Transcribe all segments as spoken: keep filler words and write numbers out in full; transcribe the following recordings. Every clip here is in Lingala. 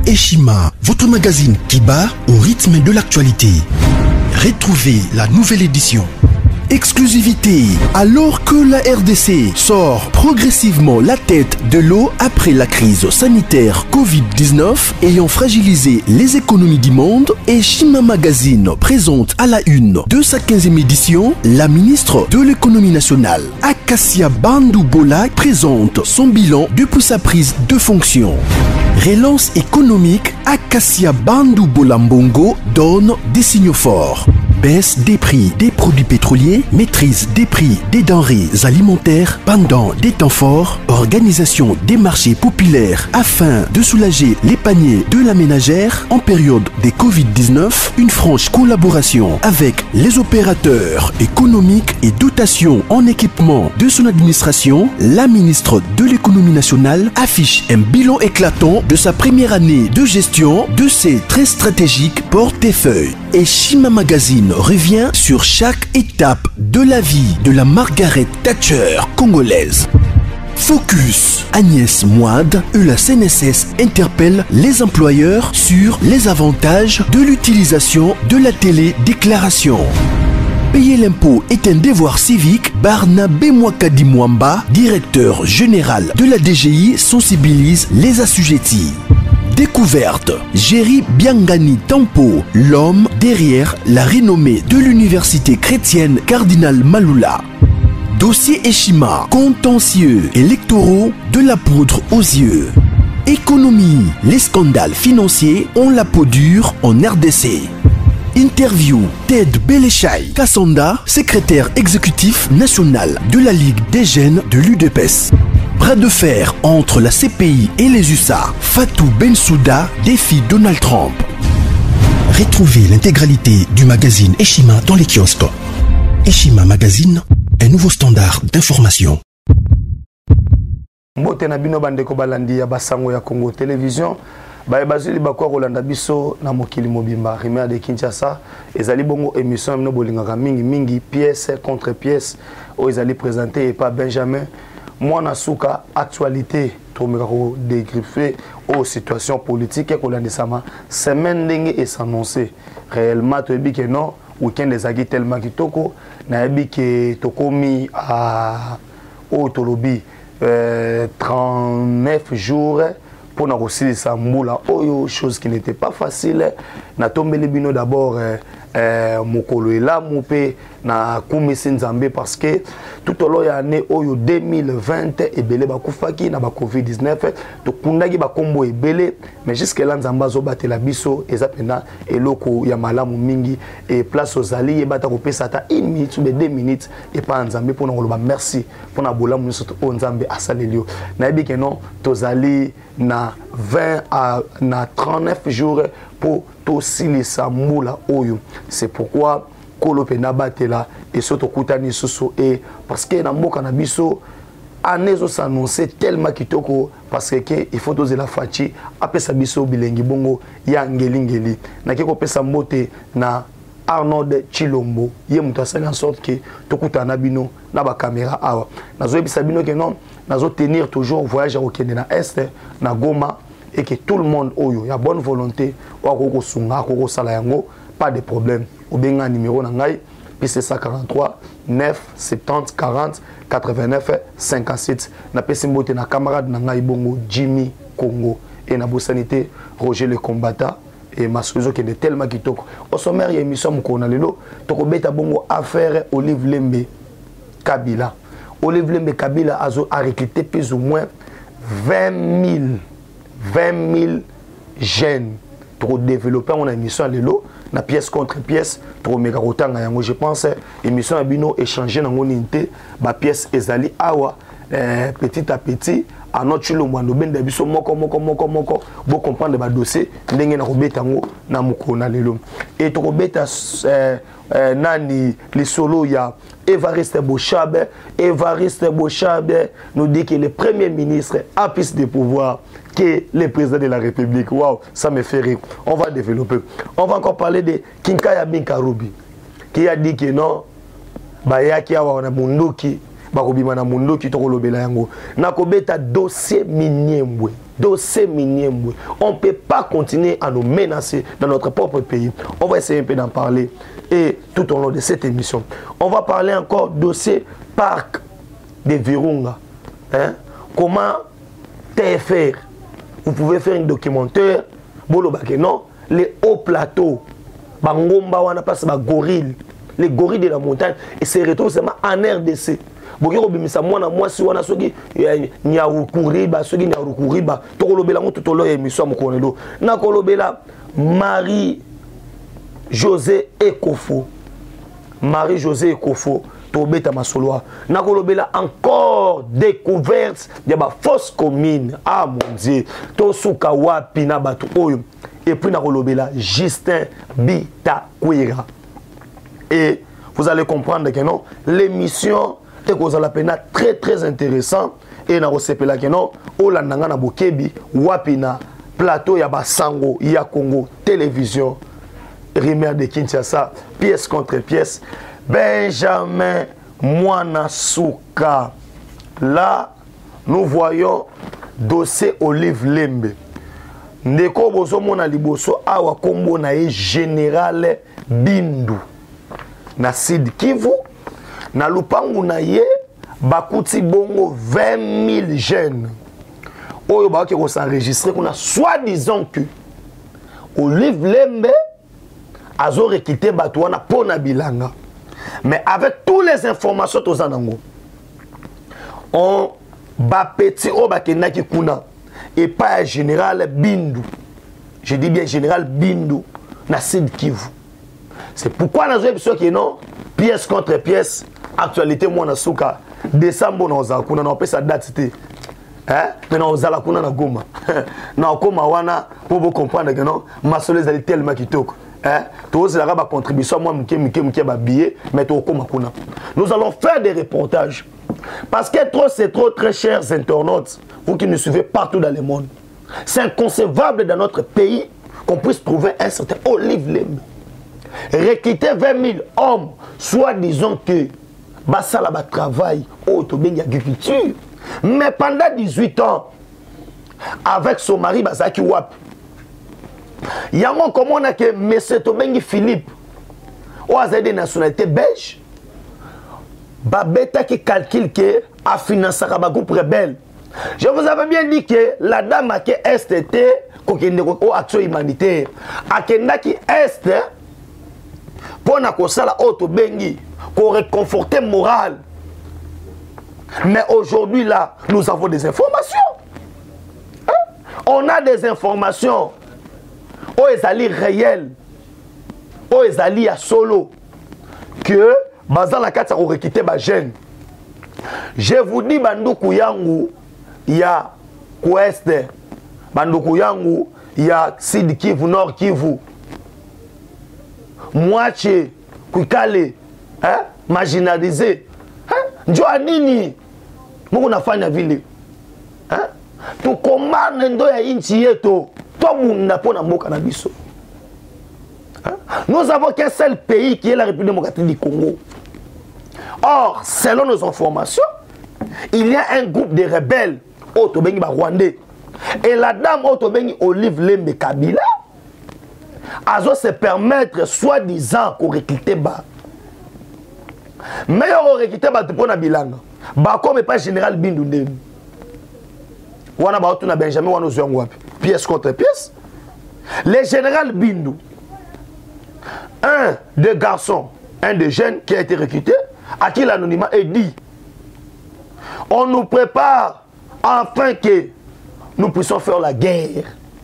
Eshima, votre magazine qui bat au rythme de l'actualité. Retrouvez la nouvelle édition. Exclusivité, alors que la R D C sort progressivement la tête de l'eau après la crise sanitaire Covid dix-neuf ayant fragilisé les économies du monde, Eshima Magazine présente à la une de sa quinzième édition la ministre de l'économie nationale, Acacia Bandou Bola, présente son bilan depuis sa prise de fonction. Relance économique, Acacia Bandou Bola Mbongo donne des signaux forts. Baisse des prix des produits pétroliers, maîtrise des prix des denrées alimentaires pendant des temps forts, organisation des marchés populaires afin de soulager les paniers de la ménagère en période de Covid dix-neuf, une franche collaboration avec les opérateurs économiques et dotation en équipement de son administration, la ministre de l'économie nationale affiche un bilan éclatant de sa première année de gestion de ses très stratégiques portefeuilles. Eshima Magazine revient sur chaque étape de la vie de la Margaret Thatcher congolaise. Focus, Agnès Moide et la C N S S interpellent les employeurs sur les avantages de l'utilisation de la télédéclaration. Payer l'impôt est un devoir civique. Barnabé Mwakadi Mwamba, directeur général de la D G I, sensibilise les assujettis. Découverte, Jerry Biangani Tampo, l'homme derrière la renommée de l'université chrétienne Cardinal Malula. Dossier Eshima, contentieux électoraux de la poudre aux yeux. Économie, les scandales financiers ont la peau dure en R D C. Interview, Ted Belechai Kassanda, secrétaire exécutif national de la Ligue des jeunes de l'U D P S. Bras de fer entre la C P I et les U S A. Fatou Bensouda défie Donald Trump. Retrouvez l'intégralité du magazine Eshima dans les kiosques. Eshima Magazine, un nouveau standard d'information. Mbote na bino bandeko balandi ya basango ya Congo Télévision. Baye bazili bakwa kolanda biso na mokili mobimba Rimea de Kinshasa. Ezali bongo émission mno bolingaka mingi mingi pièce contre pièce. O ezali présenté et pas Benjamin. Moi, Nasuka, actualité, tout dégriffer aux situations politiques et qu'on a décemment semaine dingue et s'annoncer réellement tu dis que non week-end des agis tellement qui toko na dit que toko mi à au tolobi trente-neuf jours pour nous aussi ça moula oh chose qui n'était pas facile na tombé les bino d'abord Euh, mokolo ela moupé na kumisi nzambe parce que tout au long de l'année oyo deux mille vingt ebele bakufaki na ba Covid dix-neuf to kundaki ba kombo ebele mais jusque là nzamba zo batela biso eza pena eloko ya malamu mingi et place aux alliés bata ko pesa ta une minute ou deux minutes et pas nzambe pour na koloba merci pour na bolamu surtout o nzambe asalelio na yebi que non tozali na vingt à na trente-neuf jours pour aussi les samoula oyo. C'est pourquoi Kolopena batela et soto kutani soso et parce que na mboka na biso anezo s'annoncer tellement kitoko parce que il faut doser la fachi apesa biso bilengi bongo ya ngeli ngeli na kiko pesa mbote na Arnold Chilombo ye muto asali en sorte que tokutana bino na ba caméra awa nazo ebisa bino que non nazo tenir toujours voyage au Kenya na est na Goma et que tout le monde oyo ya bonne volonté wa sunga ko sala yango pas de problème au benga numéro na ngai puis c'est ça quarante-trois neuf soixante-dix quarante quatre-vingt-neuf cinquante-sept na pesimbote na camarade na ngai bongo Jimmy Congo et na bosanité Roger le combattant et Masuzo qui est tellement kitoko au sommaire y émission mukona lelo toko beta bongo affaire Olive Lembe Kabila Olive Lembe Kabila azo a recruté plus ou moins vingt mille jeunes pour développer mon émission à l'élo, na pièce contre pièce, pour méga rotanga yango. Je pense émission à bino échanger dans mon unité, ma pièce ezali awa petit à petit. À notre chilo mwando benda biso moko moko moko moko bo comprendre ba dossier ndenge na robeta ngo na mukona lelo et to robeta euh, euh, nani les solo ya Evariste Bochabe Evariste Bochabe nous dit que le premier ministre a plus de pouvoir que le président de la République. Waouh, ça me fait rire. On va développer. On va encore parler de Kinkaya Binkarubi qui a dit que non bayaki awa na munduki bakobima na mundo ki tokolobela yango nakobeta dossier miniembwe dossier miniembwe on peut pas continuer à nous menacer dans notre propre pays. On va essayer un peu d'en parler et tout au long de cette émission on va parler encore dossier parc de Virunga, hein? Comment T F R vous pouvez faire un documentaire bolo bake non les hauts plateaux bangomba wana passe ba gorille les gorilles de la montagne et se retrouvent seulement en R D C. Boki robimisa mwana mwasi wana soki nyarukuriba soki nyarukuriba tokolobela ngo tutolo ya émission mokonelo na kolobela Marie José Ekofo Marie José Ekofo tobeta masoloa na kolobela encore découverte de ba fausse commune ah mon Dieu to suka wapi na batu oyo et puis na kolobela Justin Bitakwira et vous allez comprendre que non l'émission est cause la peine très très intéressant et na resepela que non olandanga na bokebi wapi na plateau ya basango ya Congo télévision Rimer de Kinshasa pièce contre pièce Benjamin Mwanasuka. Là nous voyons dossier Olive Lembe ndeko bozo mona liboso awa kombo na e général Bindu na Sud Kivu na lupangu na ye bakuti bongo vingt mille jeunes oyo ba ko s'enregistrer kuna soi-disant que Olive Lembe azo rekité bato wana pona bilanga mais avec toutes les informations tous anango on ba petit o ba kenaki kuna et pas général Bindu je dis bien général Bindu na Sud Kivu. C'est pourquoi nous avons dit que non, pièce contre pièce, actualité moi souka décembre nous avons kuna na pesa date hein mais nous allons kuna na Goma na koma wana pour vous comprendre que non masolo ezali tellement kitoko hein tous la ba contribution moi mke mke mke ba billet mais to koma kuna nous allons faire des reportages parce que trop c'est trop très chers internautes vous qui nous suivez partout dans le monde c'est inconcevable dans notre pays qu'on puisse trouver un certain Olive Lembe recruter vingt mille hommes, soit disons que Bassala va travailler au Tobengi agriculture, mais pendant dix-huit ans, avec son mari Basaki Wap, il y a un comment on a que M. Tobengi Philippe, ou a des nationalités belges, Babeta qui calcule que a financé un groupe rebelle. Je vous avais bien dit que la dame a que S T T, ou action humanitaire, a qui Est, pour na kosala auto bengi pour réconforter moral. Mais aujourd'hui là nous avons des informations hein? On a des informations oh ezali réel oh ezali ya solo que bazan la kati ko rekite ba jeune. Je vous dis banduku yangu ya Ouest banduku yangu ya Sud Kivu Nord Kivu moitié kuikale hein marginalisé hein njo anini mungu nafanya vile hein tukomane ndo ya inchi yetu to munda pona mboka na biso hein? Nous avons qu'un seul pays qui est la République démocratique du Congo. Or selon nos informations il y a un groupe de rebelles au Tobengi ba Rwandais et la dame au Tobengi Olive Lembe Kabila azo se permettre soi-disant qu'on recruter bas. Mais on recruter bas pour na bilanga. Ba comme pas général Bindu ndem. Wana ba tu na Benjamin wana zo ngwapi. Pièce contre pièce. Le général Bindu. Un des garçons, un des jeunes qui a été recruté, à qui l'anonymat est dit. On nous prépare afin que nous puissions faire la guerre.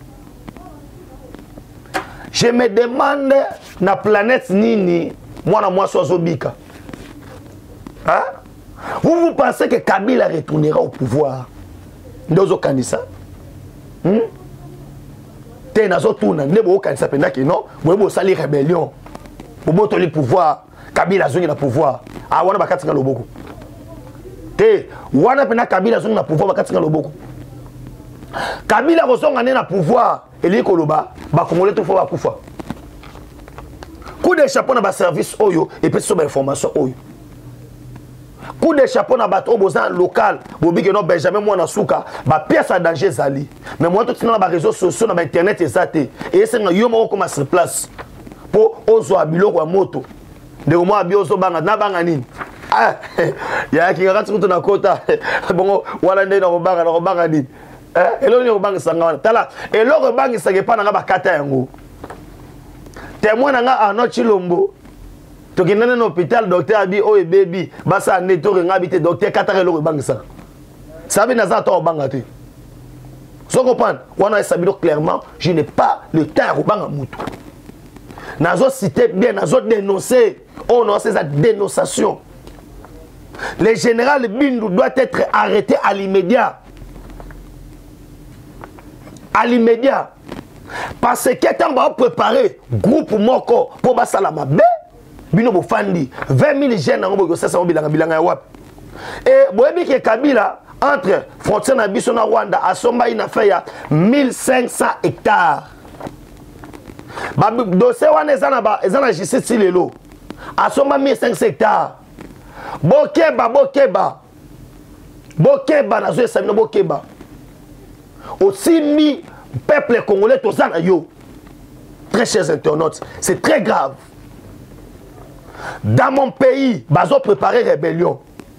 Je me demande na planète nini moi na moi Swazobika. Hein? Vous vous pensez que Kabila retournera au pouvoir? Ndozo kanisa? Hmm? Te nazo tuna ndebo kanisa penda que non, bo sali rébellion. Bo toli pouvoir, Kabila zongi na pouvoir. Ah wana bakatinga loboko. Te wana pena Kabila zongi na pouvoir bakatinga loboko. Kabila rozonga na pouvoir eli koloba ba congolais tout faut ba kufa. Coup de chapeau na ba service oyo et puis sur ba information oyo. coup de chapeau na bateau bozan local bobi que non Benjamin moi na souka ba pièce à danger zali mais moi tout na ba réseaux sociaux na ba internet ezate et c'est yo moko comme sur place pour ozo abilo kwa moto de moi abiozo banga na banga nini ah ya ki ngati kuto na kota bongo wala ndé na banga na banga nini eh elo ni banga sanga tala elo banga sanga pa na ba kata yango témoin na nga Arnaud Chilombo to kinana na hôpital docteur abi o baby basa ne to nga habité docteur katare lo bangisa sabi na za to bangate so comprendre on a sabi clairement je n'ai pas le temps au banga mutu nazo citer bien nazo dénoncer on a ces dénonciation le général Bindu doit être arrêté à l'immédiat à l'immédiat parce que tant va préparer groupe moko pour basala mabe bino bofandi vingt mille jeunes ngo bo sasa bilanga bilanga ya wapi et boyebi ke Kabila entre frontière na biso na Rwanda asomba ina fait ya mille cinq cents hectares ba dossier wana ezana ba ezana justice lelo asomba mille cinq cents hectares bokeba bokeba bokeba na zo esabino bokeba aussi mi peuple congolais tozana yo très chers internautes c'est très grave. Dans mon pays, bazo préparé rébellion.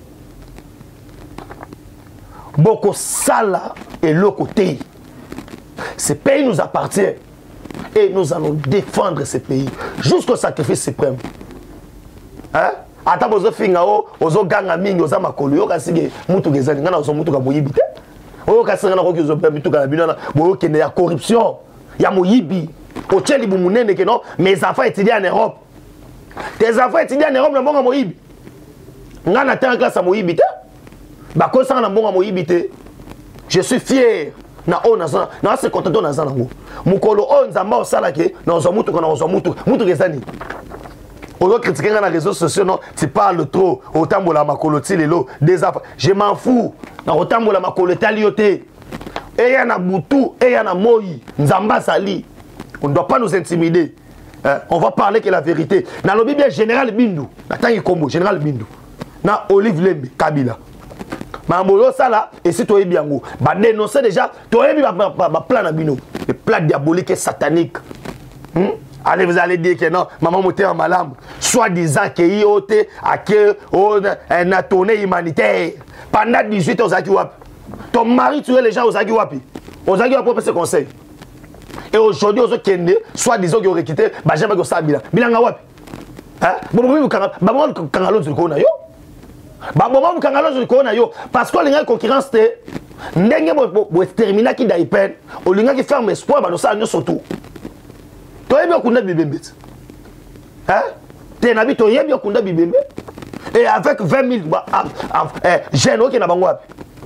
Boko Sala et l'autre côté. Ce pays nous appartient. Et nous allons défendre ce pays jusqu'au sacrifice suprême. Hein? Ata bozo fingao, ozo ganga mingi, ozo makolo, yo kasige mutu gezani, ngana ozo mutu ka moyibi te. Oyo kasige na koki ozo mutu ka binana, boyo kende ya corruption, ya moyibi. Ocheli bu munene ke non, mes enfants étudiants en Europe. Tes enfants étudiants en Europe, na moyibi. Ngana ta en classe à moyibi te. Ba ko sa na bonga moyibi te. Je suis fier na o na za, na se content na za nango. Mukolo o nzamba o sala ke na ozo mutu na ozo mutu, mutu gezani. Ozo critiquer na réseaux sociaux non, tu parles trop. Otambola makolo ti lelo des enfants. Je m'en fous. Na otambola makolo taliote. Eya na butu, eya na moyi, nzamba sali. On ne doit pas nous intimider. Hein? On va parler que la vérité. Dans le Bible, Général Bindu, Natangi Kombo, Général Bindu, na Olive Lembe, Kabila. Mamboyo Sala, et si tu es bien, bah dénoncer déjà, tu as vu ma plan à Bino, le plan diabolique et satanique. Hmm? Allez, vous allez dire que non, maman montait en malam, soi-disant qu'il y a un tournée humanitaire. Pendant dix-huit ans aux Akiwap. Ton mari tuait les gens aux Akiwapi. Aux Akiwap, pour ce conseil. Et aujourd'hui, aux autres Kende, soit disons qu'ils auraient quitté, bah j'aime que ça bila. Bilanga wapi. Hein? Bon, bon, bon, bah moi, kangalo sur kona yo. Bah bon, moi, kangalo sur kona yo. Parce que les concurrence te, n'engue bo bo terminer qui d'aipen, au linga qui ferme espoir, bah nous ça nous surtout. Toi bien kunda bibembe. Hein? T'es nabi toi bien kunda bibembe. Et avec vingt mille bah eh jeunes qui na bango wapi.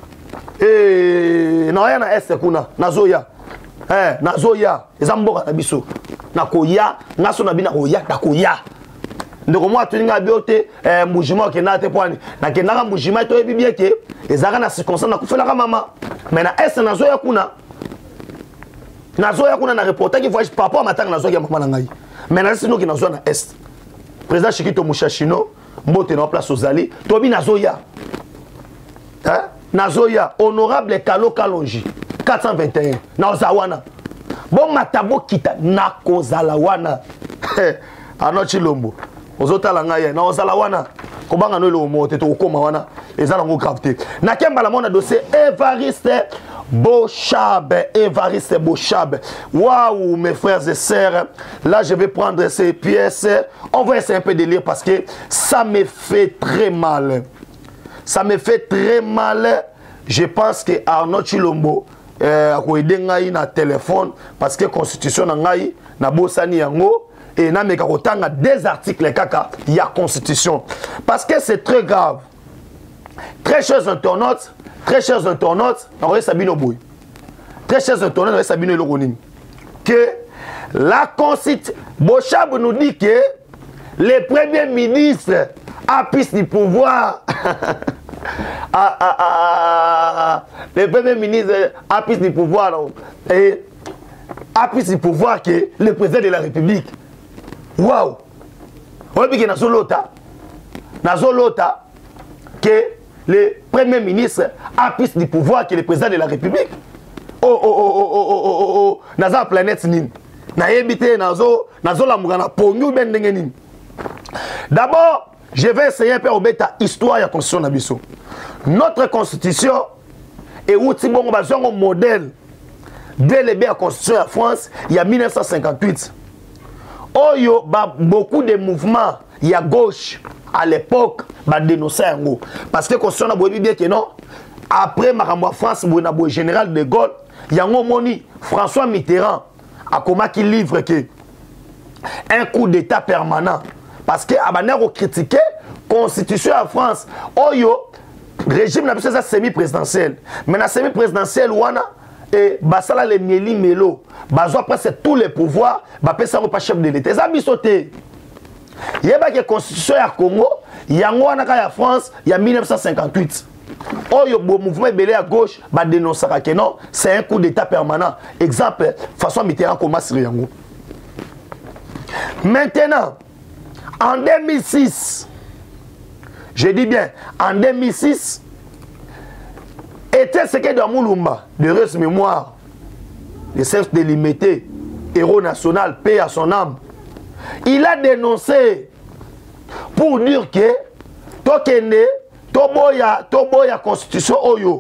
Et na ya na est kuna, na zoya. Eh, na zoya, ezamboka na biso. Na koya, ngaso na bina koya, na koya. Ndeko moi tuninga biote, eh mujima ke na te poani. Na ke na mujima to ebi bien ke, ezaka na circonstance na kufela ka mama. Mais na est na zoya kuna. Na zoya kuna na reporter qui voyage papa matanga na zoya mama na ngai. Mais na sino ki na zoya na est. Président Chikito Mushashino, mbote na place ozali, to bi na zoya. Hein? Na zoya, honorable Kalo Kalonji. quatre cent vingt et un na ozawana bon matabo kita na kozalawana Arnaud Chilombo ozotala ngai na ozalawana kobanga no le mote to koma wana ezala ngo gravité na kembala mona dossier Évariste Bochabe Évariste Bochabe waouh mes frères et sœurs là je vais prendre ces pièces on va essayer un peu de lire parce que ça me fait très mal ça me fait très mal je pense que Arnaud Chilombo a aidé ngai na téléphone parce que constitution na ngai na bosani yango et na meka kotanga des articles kaka ya constitution parce que c'est très grave. Très chers internautes, très chers internautes, on va sabino boy. Très chers internautes, on va sabino loronine que la constitution Bochab nous dit que le premier ministre a pris du pouvoir. Ah, ah, ah, ah, le premier ministre a pris du pouvoir et a pris du pouvoir que le président de la République. Waouh! On dit que Nazolota, Nazolota, que le premier ministre a plus de pouvoir que le président de la République. Oh, oh, oh, oh, oh, oh, oh, oh, dans la planète, na yebite nazo nazo la mugana ponyu ben ndenge. D'abord, je vais essayer un peu obeta histoire ya constitution na biso. Notre constitution est outil bon bazongo modèle de la constitution de France il y a mille neuf cent cinquante-huit. Oyo ba beaucoup de mouvements il y a gauche à l'époque ba dénoncer yango parce que constitution na boyebi bien que non après makambo France bouna boy général de Gaulle yango moni François Mitterrand a comment qui livre que un coup d'état permanent parce que abanero critiquer constitution en France oyo régime na biso ça semi présidentiel mais na semi présidentiel wana et basala les mieli melo bazwa presque tous les pouvoirs ba pesa ko pas chef de l'état ça bisoté yeba que constitution ya Congo yango wana ka ya France ya mille neuf cent cinquante-huit oyo bo mouvement belé à gauche ba dénoncer que non c'est un coup d'état permanent exemple François Mitterrand commence yango. Maintenant en deux mille six je dis bien en deux mille six était ce que dans Moulumba de heureuse mémoire le chef de l'imité héros national paix à son âme il a dénoncé pour dire que tokende toboya toboya constitution oyo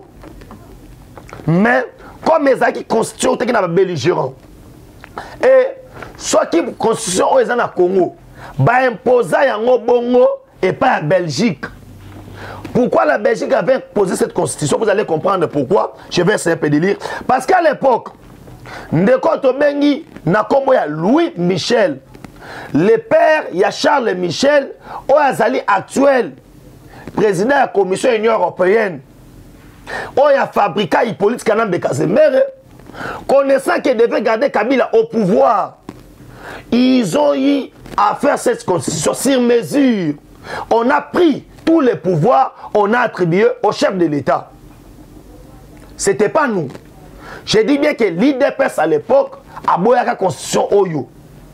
mais comme les qui constitution qui na belligérant et soit qui constitution oyo na Congo ba imposer yango bongo et pas à Belgique. Pourquoi la Belgique avait imposé cette constitution? Vous allez comprendre pourquoi. Je vais essayer un peu de lire. Parce qu'à l'époque, Ndeko Tobengi na kombo ya Louis Michel. Le père, il y a Charles Michel, Oazali actuel, président de la Commission Union Européenne. Il y a fabricant Hippolyte Kanam de Casemere. Connaissant qu'il devait garder Kabila au pouvoir, ils ont eu à faire cette constitution sur mesure. On a pris tous les pouvoirs, on a attribué au chef de l'État. Ce n'était pas nous. Je dis bien que l'I D P S à l'époque a boyé la constitution Oyo.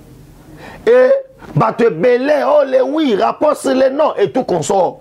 Et Bate Belé, oh les oui, rapport sur les noms et tout consort.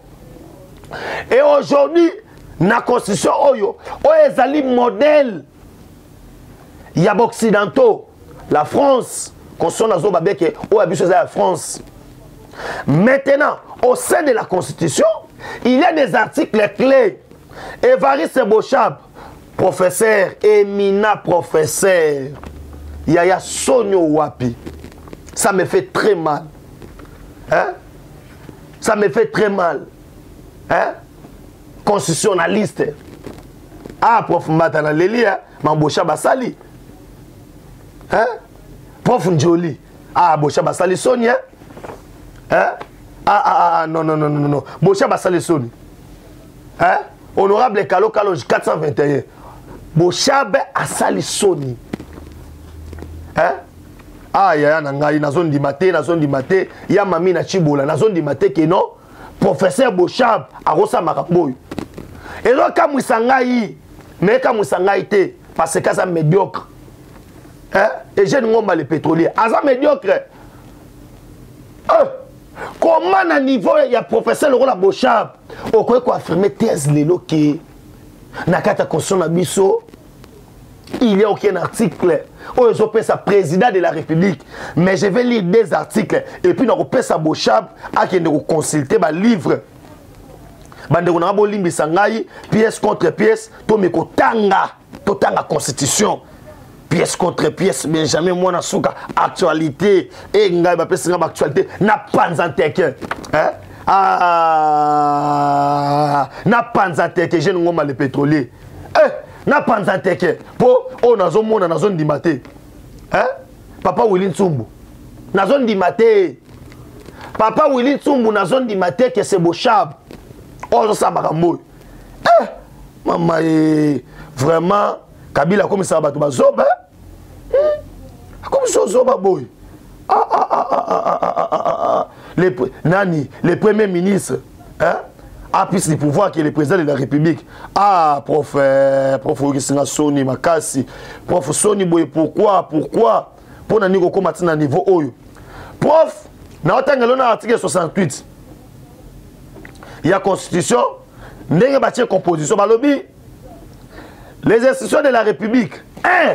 Et aujourd'hui, la constitution Oyo, Oyo est modèle. Il y a occidentaux, la France, constitution Babeke, Oyo a la France. Maintenant, au sein de la Constitution, il y a des articles clés. Évariste Bochab, professeur, éminent professeur. Yaya Sonio Wapi. Ça me fait très mal. Hein? Ça me fait très mal. Hein? Constitutionnaliste. Ah, prof Matana Leli, hein? Mambocha Basali. Hein? Prof Njoli. Ah, Bocha Basali Sonia. Hein? Ah, ah, ah, non, non, non, non, non. Bocha Basale Soni. Hein? Honorable Kalo Kalo quatre cent vingt et un. Bocha Basale Soni. Hein? Ah, ya ya nangai na zone di maté, na zone di maté, ya mami na chibola, na zone di maté que non. Professeur Bochab a rosa makaboy. Et là, quand Moussangaï, mais quand Moussangaï était, parce que ça médiocre. Hein? Et j'ai n'importe le pétrolier. Ah, ça médiocre. Euh. Comment à niveau il y a professeur le rôle à Bochab au quoi quoi affirmer thèse lelo que nakata constitution na biso il y a aucun article où ils ont sa président de la République mais je vais lire des articles et puis on peut sa Bochab à qui nous consulter ba livre bande on a bo limbi sangai pièce contre pièce to me ko tanga to tanga constitution pièce contre pièce, mais jamais moi na souka actualité et ngai ba pesa ngaba actualité na panzanteke hein ah na panzanteke je ngoma le pétrolier eh na panzanteke po o nazo mona na zone di maté hein papa Willy Ntsumbu na zone di maté papa Willy Ntsumbu na zone di maté que c'est Bochab o ça makambo eh maman vraiment Kabila comme ça ba to bazoba comme ça zoba boy ah ah ah ah ah ah ah ah les nani les premiers ministres hein a plus de pouvoir que le président de la République ah prof euh, prof Augustin Soni Makasi prof Soni boy pourquoi pourquoi pour nani ko komati na niveau oyo prof na otangelo na article soixante-huit il y a constitution ndenge batie composition balobi les institutions de la République un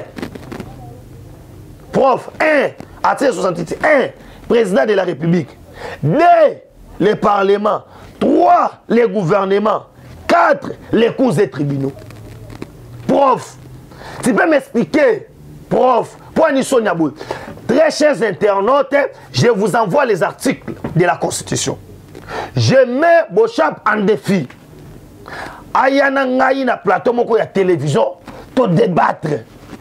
prof un article soixante-huit un président de la République deux les parlements trois les gouvernements quatre les cours et tribunaux. Prof, tu peux m'expliquer, prof, pour Nisson Niaboui. Très chers internautes, je vous envoie les articles de la Constitution. Je mets Bochab en défi. Ayana ngai na plateau moko ya télévision, to débattre.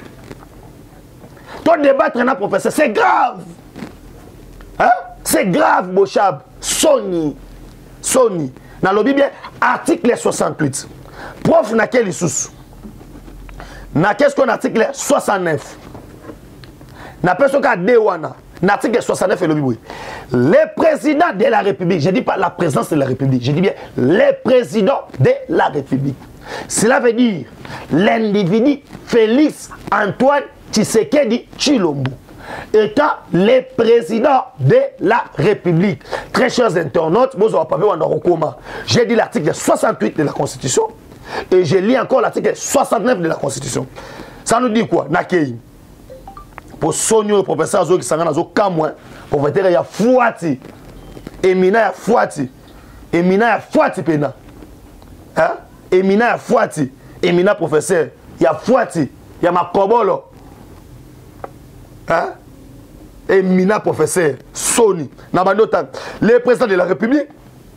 To débattre na professeur, c'est grave. Hein? C'est grave Bochab. Sony. Sony. Dans le Bible, article soixante-huit. Prof na quel sous? Na qu'est-ce qu'on article soixante-neuf? Na personne qui a déwana. L'article soixante-neuf est le Bible. Les présidents de la République, je ne dis pas la présidence de la République, je dis bien les présidents de la République. Cela veut dire l'individu Félix Antoine Tshisekedi Tshilombo étant les présidents de la République. Très chers internautes, j'ai dit l'article soixante-huit de la Constitution et je lis encore l'article soixante-neuf de la Constitution. Ça nous dit quoi? Nakei. Pour sonner le professeur Zo qui s'en a kamwa pour faire ya fouati. Emina ya fouati. Emina ya fouati pena. Hein? Emina ya fouati. Emina professeur ya fouati. Ya makobolo. Hein? Emina professeur Sony. Nabandota, le président de la République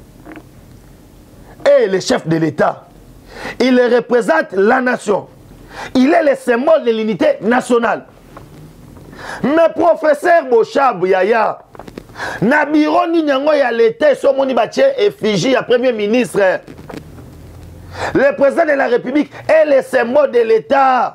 et le chef de l'État. Il représente la nation. Il est le symbole de l'unité nationale. Mais professeur Bochab Yaya, na biro ni nyango ya l'État so moni batie effigie ya premier ministre. Le président de la République est le symbole de l'État.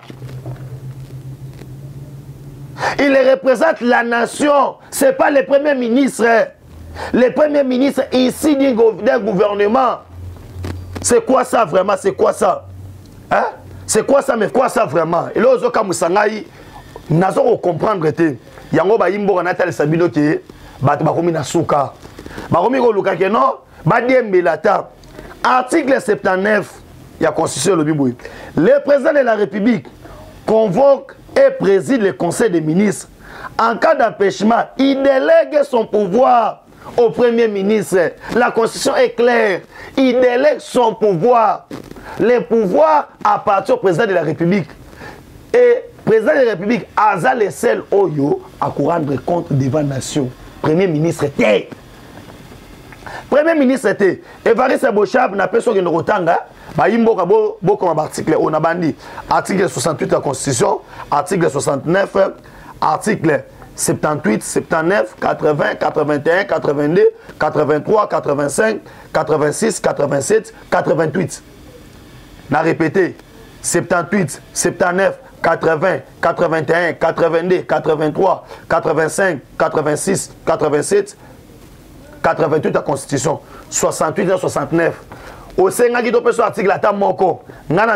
Il représente la nation. Ce n'est pas le premier ministre. Le premier ministre ici d'un gouvernement. C'est quoi ça vraiment? C'est quoi ça? Hein? C'est quoi ça? Mais quoi ça vraiment? Et là, nous avons comprendre que yango ba yimbo na tali sabino ke ba ba komi na suka ba komi ko luka ke non ba diembela ta article soixante-dix-neuf ya constitution le biboui. Le président de la République convoque et préside le conseil des ministres. En cas d'empêchement, il délègue son pouvoir au premier ministre. La constitution est claire. Il délègue son pouvoir. Le pouvoir appartient au président de la République. Et le président de la République a le seul oyo à rendre compte devant la nation. Premier ministre était. Premier ministre était. Évariste Bochab n'a pas besoin de nous retanga. Bah, il y a beaucoup d'articles. On a bandi. Article soixante-huit de la Constitution, article soixante-neuf, article soixante-dix-huit, soixante-dix-neuf, quatre-vingts, quatre-vingt-un, quatre-vingt-deux, quatre-vingt-trois, quatre-vingt-cinq, quatre-vingt-six, quatre-vingt-sept, quatre-vingt-huit. On a répété. soixante-dix-huit, soixante-dix-neuf, quatre-vingts, quatre-vingt-un, quatre-vingt-deux, quatre-vingt-trois, quatre-vingt-cinq, quatre-vingt-six, quatre-vingt-sept, quatre-vingt-huit de la Constitution, soixante-huit et soixante-neuf. Au Sénat, il y a un article à Tamoko, il y a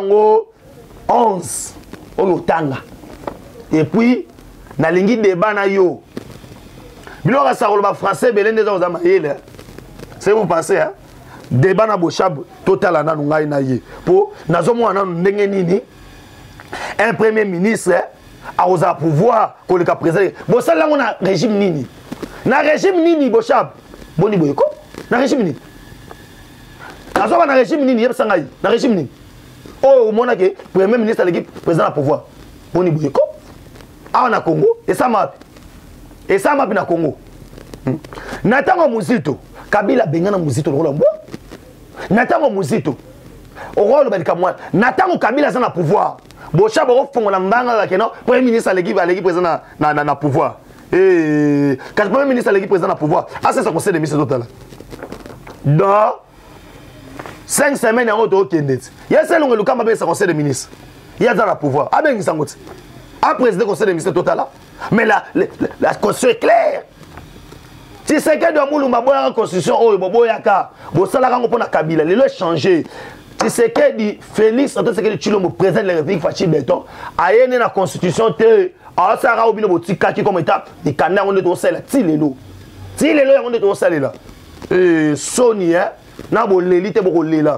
onze au Tanga. Et puis, il y a un débat na yo. Il y a un français, c'est vous pensez, hein? Débat na Bochab total na ngai na ye. Pour nazomo na ndenge nini un premier ministre a osé pouvoir que le président. Bon ça là on a régime nini. Na régime nini Bochab. Boni boyeko. Na régime nini. Nazomo na régime nini yeb sangai. Na régime nini. Oh mona ke premier ministre l'équipe président à pouvoir. Boni boyeko. Ah na Congo et ça m'a et ça m'a na Congo. Natango Muzito Kabila bengana Muzito le mbo. Natango Muzito au rôle de Kamwa. Natango Kabila zana pouvoir. Bochab au fond la mbanga la keno premier ministre à l'équipe à l'équipe président na na na pouvoir. Et quand premier ministre à l'équipe président na pouvoir. Ah c'est ça conseil de ministre total. Dans cinq semaines en auto kendet. Il y a celle où le Kamba ça conseil de ministre. Il y a dans la pouvoir. Ah ben sangote. Ah président conseil de ministre total là. Mais la la, la constitution est claire. Si c'est que de moulou maboya la constitution oh boboya ka bo sala rango pona Kabila le le changer. Si c'est que dit Félix en tout ce que Tshilombo président de la République Fachi Beton a yéné la constitution te a ça ra obino botika qui comme étape ni kanda on de sala ti lelo. Ti lelo on de sala là. Eh Sony hein na bo leli te bo lela.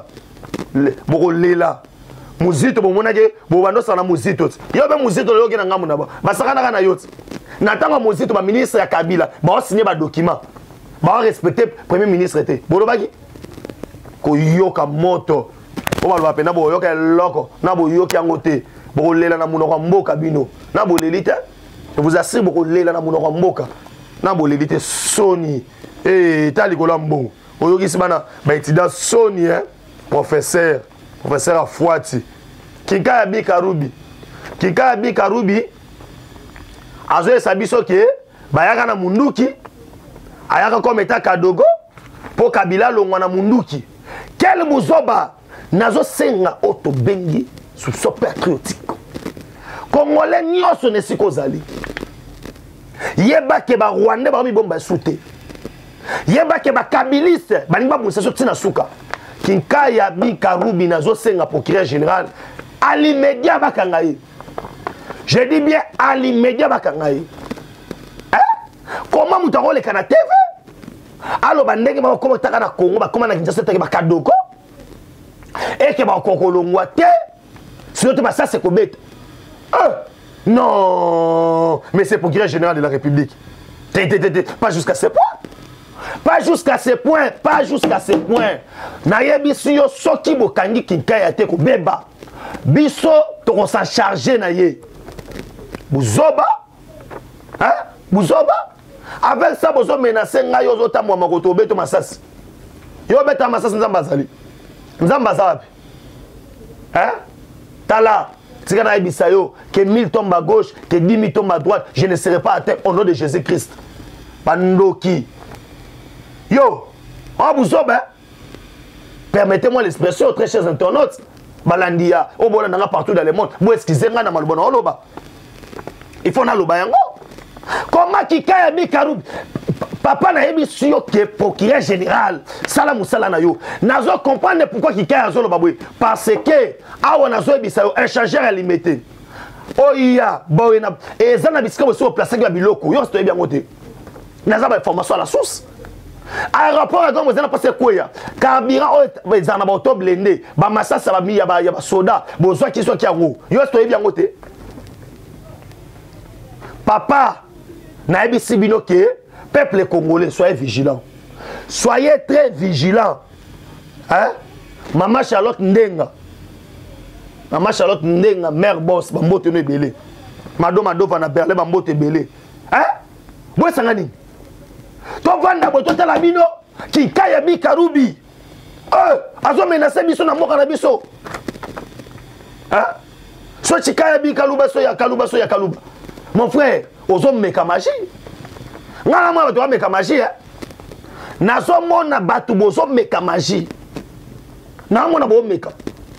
boko lela muzito bomona ke bobando sana muzito yo be muzito yo ke na ngamu na ba basakana kana yoti na tanga muzito ba ministre ya Kabila ba signer ba document ba respecter premier ministre te bolobaki ko yoka moto o ba lo pena bo yoka loko na bo yoki yango te boko lela na munoko mboka bino na bo lelite je vous assure boko lela na munoko mboka na bo lelite soni eh tali ko lambo o yoki sibana ba étudiant soni hein professeur professeur Afwati Kika Bi Karubi Kika Bi Karubi azo esabiso ke bayaka na munduki ayaka comme état kadogo po Kabila longwa na munduki quel muzoba nazo senga auto bengi sous so patriotique congolais nyoso ne sikozali yeba ke ba rwandais ba mi bomba soute yeba ke ba kabiliste baninga museso tina suka Kinkaya Bi Karubi nazo senga procureur général à l'immédiat bakangaye. Je dis bien à l'immédiat bakangaye. Hein? Comment moutaro le kana T V? Alors bandenge ba comment taka na Congo ba comment na Kinshasa taka ba kadoko? Et que ba kokolongwa te. Sinon te ba ça c'est kobeta. Hein? Non, mais c'est procureur général de la République. Pas jusqu'à ce point. Pas jusqu'à ce point, pas jusqu'à ce point. Nayebi siyo soki bokangi kinkaya te ko beba. Biso to s'en charger naye. Buzoba? Hein? Buzoba? Avec ça bozo menacer nga yo zota mwa makoto beto masasi. Yo beta masasi nzamba zali. Nzamba zapi. Hein? Tala, tika na yebisa yo que mille tombent à gauche, que dix mille tombent à droite, je ne serai pas atteint au nom de Jésus-Christ. Bandoki. Yo, on vous hein? Permettez-moi l'expression, très chers internautes. Balandia, au bon partout dans le monde. Vous excusez-moi, dans le Oloba. Il faut aller au Bayango. Comment Kika Bi Karubi? Papa n'a émis sur que procureur général. Salam Salana yo. Nazo comprendre pourquoi Kika a zolo baboué. Parce que, awa nazo ebisa yo, un changeur est limité. Oh iya, boyna. Et zana bisika aussi au place de biloko. Yo, c'est bien côté. Nazo ba information à la source. Aéroport à Gombe, vous avez passé quoi? Carburant, vous avez un auto blindé. Bamassa, ça va mis, il y a un soda. Besoin qu'il soit qui a roue. Yo, c'est bien côté. Papa, Naïbi Sibinoke, peuple congolais, soyez vigilants. Soyez très vigilants. Hein? Maman Charlotte Ndenga. Maman Charlotte Ndenga, mère boss, Bambote ne belé. Mado Mado va na berle, Bambote belé. Hein? Où est-ce que to vanda boto tala bino Kika Bi Karubi eh azo menacer biso na mboka na biso hein so Kika Bi Kaluba so ya Kaluba so ya Kaluba mon frère ozo meka magie ngala mwa bato meka magie hein nazo mona batu bozo meka magie na mona bo meka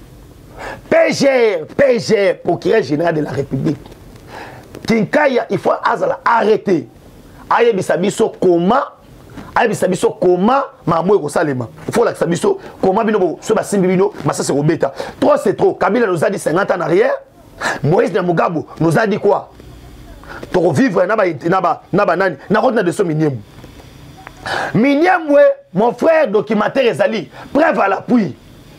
P G R P G R procureur général de la République Kinkaya il faut azala arrêter. Aye bisabiso koma aye bisabiso koma mamwe ko salema il faut la bisabiso koma bino so ba simbi bino massa c'est robeta trop c'est trop Kabila nous a dit cinquante ans en arrière Moïse Mugabe nous a dit quoi pour vivre na ba na ba na ba nani na route na de so minième minième mon frère documentaire ezali preuve à l'appui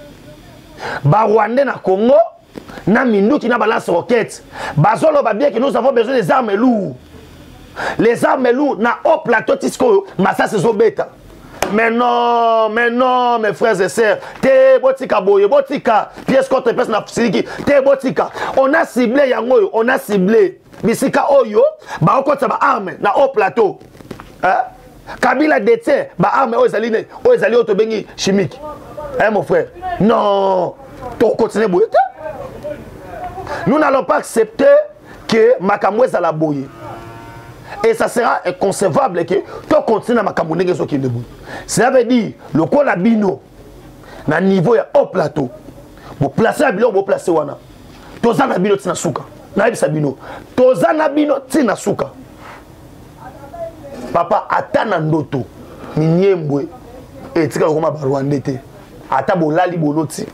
ba Rwandais na Congo na minduki na balance roquette bazolo ba bien que nous avons besoin des armes lourdes. Les armes lourdes na haut plateau tisco massa c'est bêta. Mais non, mais non mes frères et sœurs, te botika boye botika pièce contre pièce na siliki, te botika. On a ciblé yango, on a ciblé bisika oyo ba okota ba arme na haut plateau. Hein? Kabila détient ba arme o ezali ne, o ezali auto bengi chimique. Hein mon frère? Non, to continuer boye. Nous n'allons pas accepter que makamweza la boye. Et ça sera inconcevable que tu continues à m'accompagner sur qui debout. Cela veut dire le quoi la bino na niveau ya haut plateau. Vous placez la bino, vous placez wana. Toza na bino tina suka. Na bisa bino. Toza na bino tina suka. Papa atana ndoto minyembwe et tika koma ba Rwanda te. Ata bolali boloti.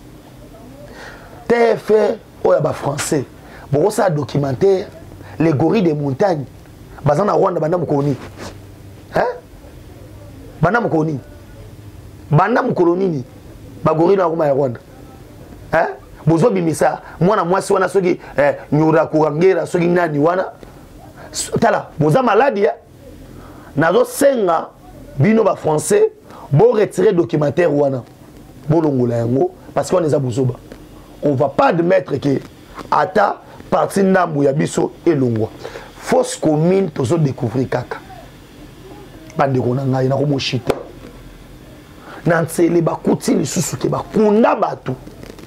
T F oya ba français. Bon ça documentaire les gorilles des montagnes. Bazana Rwanda banda mukoni. Hein? Banda mukoni. Banda mukoloni ni. bagori na kuma ya Rwanda hein bozo bimisa mwana mwasi wana soki eh nyura kurangera soki nani wana tala boza maladie nazo senga bino ba français bo retirer documentaire wana bo longola yango parce qu'on les a bozoba on va pas admettre que ata parti ndambu ya biso elongwa fausse commune tozo découvrir kaka bande kona ngai na ko moshita na ntsele ba kuti lisusu ke ba kunda batu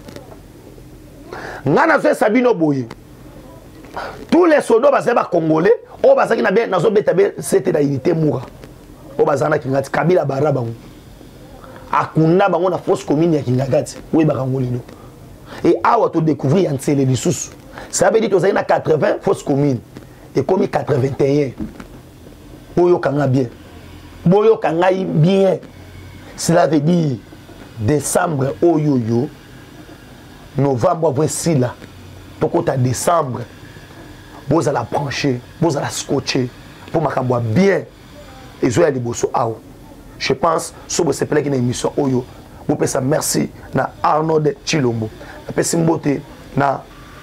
ngana fait Sabino Boye tous les soldats basé ba congolais o basaki na bien nazo beta be c'était la unité moura o bazana kingati kabila baraba ngo akunda bango na fausse commune ya kingagati we ba kangolino et awa to découvrir ntsele lisusu ça veut dire que na quatre-vingts fausse commune et comme quatre-vingt-un boyo kanga bien boyo kanga bien cela veut dire décembre oyoyo novembre voici là tokota décembre vous allez brancher vous allez scotcher pour makambo bien et zo ya liboso awo je pense sobre ce plaque une émission oyo vous pouvez ça merci na Arnold Chilombo na pesi mbote na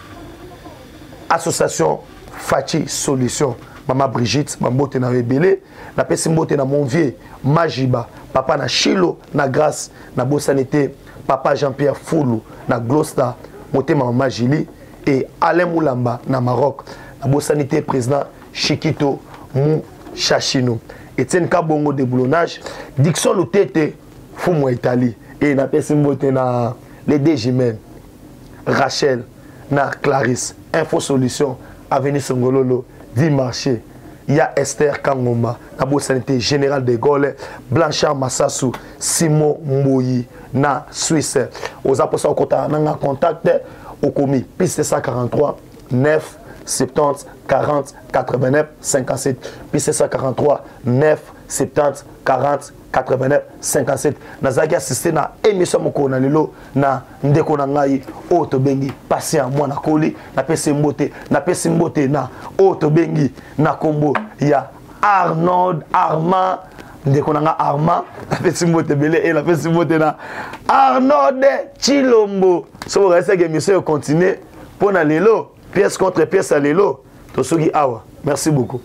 association Fachi Solution Maman Brigitte Mambote na rebelle na pesi mbote na mon vieux Majiba papa na Chilo na grâce na bosanité papa Jean-Pierre Foulou na Glosta motema Maman Jili et Alain Moulamba na Maroc na bosanité président Chikito Mou Chachino Etienne Kabongo de boulonnage Dixon Lutete Fumo Italie et na pesi mbote na les deux jumelles Rachel na Clarisse Info Solution Avenue Songololo dix marché il y a Esther Kangoma na bo sanité général de Gaulle Blanchard Massassou Simon Mboyi na Suisse aux apostles au contact na contact au commis piste cent quarante-trois neuf soixante-dix quarante quatre-vingt-neuf cinquante-sept piste cent quarante-trois neuf soixante-dix quarante quatre-vingt-neuf cinquante-sept nazaki assisté na émission moko na lelo na ndeko na ngai oto bengi patient mwana koli na pesi mbote na pesi mbote na oto bengi na kombo ya Arnold Armand ndeko na nga Armand na pesi mbote belé et la pesi mbote na Arnold Chilombo so reste que émission continue pour na lelo pièce contre pièce à lelo to soki awa merci beaucoup.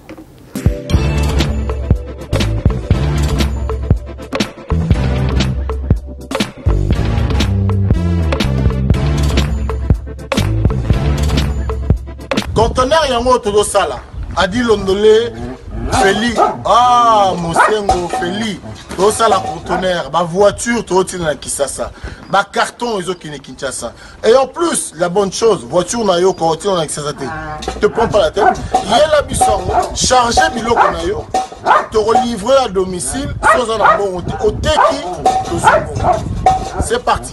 Conteneur yango todo sala adi londolé Feli ah mosengo Feli to sala conteneur ba voiture to tina na Kisasa ba carton ezo kine Kinshasa et en plus la bonne chose voiture na yo ko tina na Kisasa te te prends pas la tête yela bisongo charger biloko na yo te relivrer à domicile sans un bon au teki to songo c'est parti.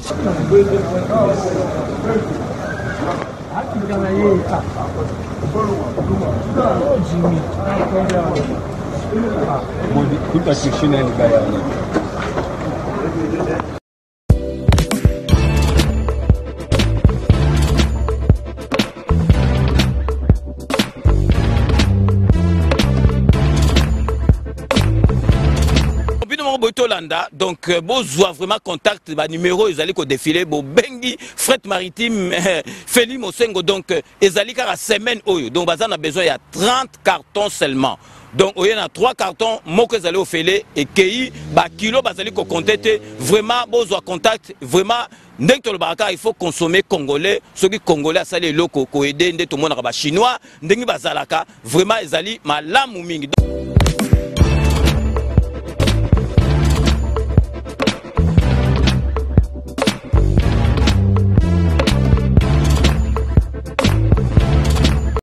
Landa donc euh, besoin vraiment contact ba numéro ils allaient ko défiler bo bengi fret maritime euh, Feli Mosengo donc euh, ils allaient car à semaine oyo donc bazan a besoin il y a trente cartons seulement donc il y a trois cartons moko ils allaient au fêler et kei ba kilo bazali ko compter vraiment besoin contact vraiment ndeng to le baraka il faut consommer congolais ceux qui congolais ça les locaux ko aider ndé to mona ba chinois ndengi bazalaka vraiment ils allaient malamu mingi.